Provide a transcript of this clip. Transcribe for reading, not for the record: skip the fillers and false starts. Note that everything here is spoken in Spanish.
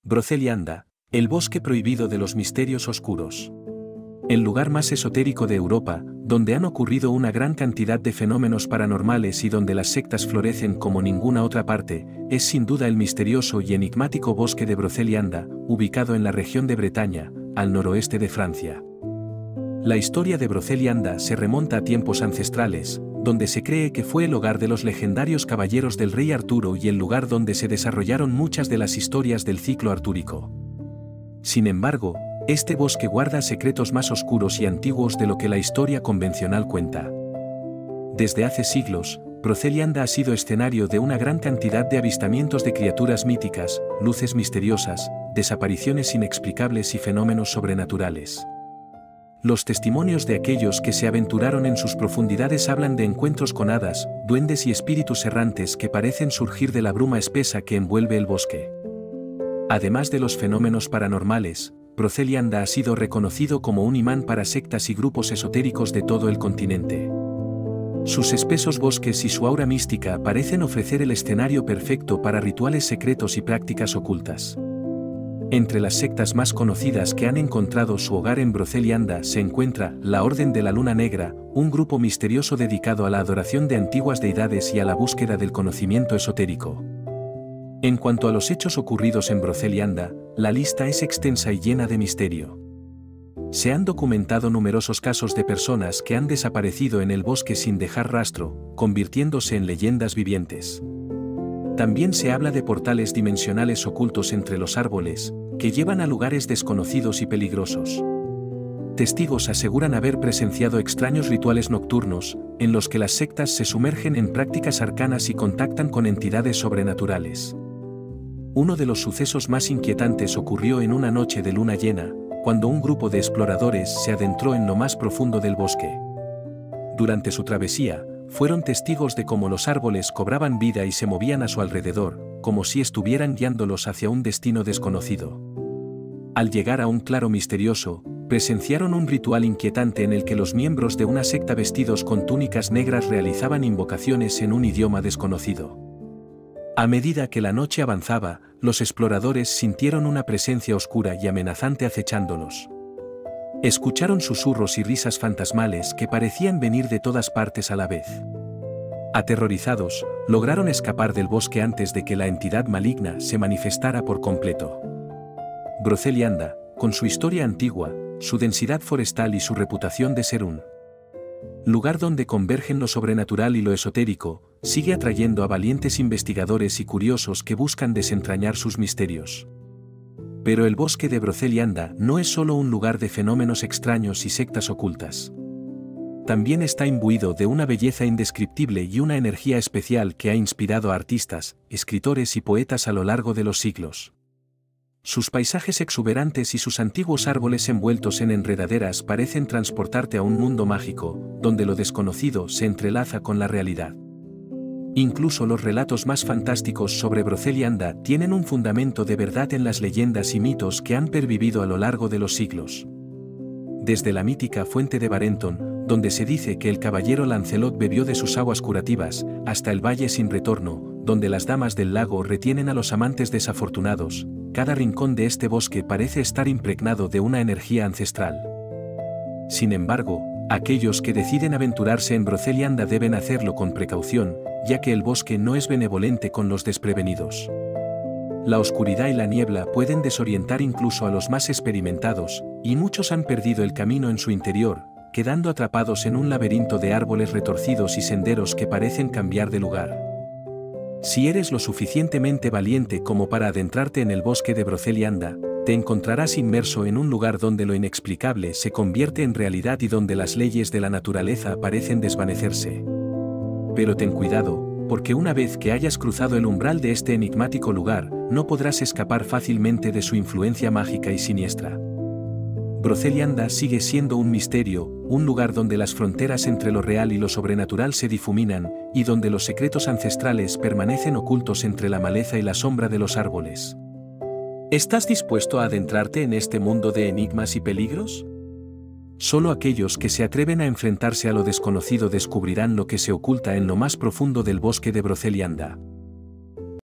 Brocelianda, el bosque prohibido de los misterios oscuros. El lugar más esotérico de Europa, donde han ocurrido una gran cantidad de fenómenos paranormales y donde las sectas florecen como ninguna otra parte, es sin duda el misterioso y enigmático bosque de Brocelianda, ubicado en la región de Bretaña, al noroeste de Francia. La historia de Brocelianda se remonta a tiempos ancestrales, donde se cree que fue el hogar de los legendarios caballeros del rey Arturo y el lugar donde se desarrollaron muchas de las historias del ciclo artúrico. Sin embargo, este bosque guarda secretos más oscuros y antiguos de lo que la historia convencional cuenta. Desde hace siglos, Brocelianda ha sido escenario de una gran cantidad de avistamientos de criaturas míticas, luces misteriosas, desapariciones inexplicables y fenómenos sobrenaturales. Los testimonios de aquellos que se aventuraron en sus profundidades hablan de encuentros con hadas, duendes y espíritus errantes que parecen surgir de la bruma espesa que envuelve el bosque. Además de los fenómenos paranormales, Brocelianda ha sido reconocido como un imán para sectas y grupos esotéricos de todo el continente. Sus espesos bosques y su aura mística parecen ofrecer el escenario perfecto para rituales secretos y prácticas ocultas. Entre las sectas más conocidas que han encontrado su hogar en Brocelianda se encuentra la Orden de la Luna Negra, un grupo misterioso dedicado a la adoración de antiguas deidades y a la búsqueda del conocimiento esotérico. En cuanto a los hechos ocurridos en Brocelianda, la lista es extensa y llena de misterio. Se han documentado numerosos casos de personas que han desaparecido en el bosque sin dejar rastro, convirtiéndose en leyendas vivientes. También se habla de portales dimensionales ocultos entre los árboles, que llevan a lugares desconocidos y peligrosos. Testigos aseguran haber presenciado extraños rituales nocturnos, en los que las sectas se sumergen en prácticas arcanas y contactan con entidades sobrenaturales. Uno de los sucesos más inquietantes ocurrió en una noche de luna llena, cuando un grupo de exploradores se adentró en lo más profundo del bosque. Durante su travesía, fueron testigos de cómo los árboles cobraban vida y se movían a su alrededor, como si estuvieran guiándolos hacia un destino desconocido. Al llegar a un claro misterioso, presenciaron un ritual inquietante en el que los miembros de una secta vestidos con túnicas negras realizaban invocaciones en un idioma desconocido. A medida que la noche avanzaba, los exploradores sintieron una presencia oscura y amenazante acechándolos. Escucharon susurros y risas fantasmales que parecían venir de todas partes a la vez. Aterrorizados, lograron escapar del bosque antes de que la entidad maligna se manifestara por completo. Brocelianda, con su historia antigua, su densidad forestal y su reputación de ser un lugar donde convergen lo sobrenatural y lo esotérico, sigue atrayendo a valientes investigadores y curiosos que buscan desentrañar sus misterios. Pero el bosque de Brocelianda no es solo un lugar de fenómenos extraños y sectas ocultas. También está imbuido de una belleza indescriptible y una energía especial que ha inspirado a artistas, escritores y poetas a lo largo de los siglos. Sus paisajes exuberantes y sus antiguos árboles envueltos en enredaderas parecen transportarte a un mundo mágico, donde lo desconocido se entrelaza con la realidad. Incluso los relatos más fantásticos sobre Brocelianda tienen un fundamento de verdad en las leyendas y mitos que han pervivido a lo largo de los siglos. Desde la mítica fuente de Barenton, donde se dice que el caballero Lancelot bebió de sus aguas curativas, hasta el valle sin retorno, donde las damas del lago retienen a los amantes desafortunados, cada rincón de este bosque parece estar impregnado de una energía ancestral. Sin embargo, aquellos que deciden aventurarse en Brocelianda deben hacerlo con precaución, ya que el bosque no es benevolente con los desprevenidos. La oscuridad y la niebla pueden desorientar incluso a los más experimentados, y muchos han perdido el camino en su interior, quedando atrapados en un laberinto de árboles retorcidos y senderos que parecen cambiar de lugar. Si eres lo suficientemente valiente como para adentrarte en el bosque de Brocelianda, te encontrarás inmerso en un lugar donde lo inexplicable se convierte en realidad y donde las leyes de la naturaleza parecen desvanecerse. Pero ten cuidado, porque una vez que hayas cruzado el umbral de este enigmático lugar, no podrás escapar fácilmente de su influencia mágica y siniestra. Brocelianda sigue siendo un misterio, un lugar donde las fronteras entre lo real y lo sobrenatural se difuminan, y donde los secretos ancestrales permanecen ocultos entre la maleza y la sombra de los árboles. ¿Estás dispuesto a adentrarte en este mundo de enigmas y peligros? Solo aquellos que se atreven a enfrentarse a lo desconocido descubrirán lo que se oculta en lo más profundo del bosque de Brocelianda.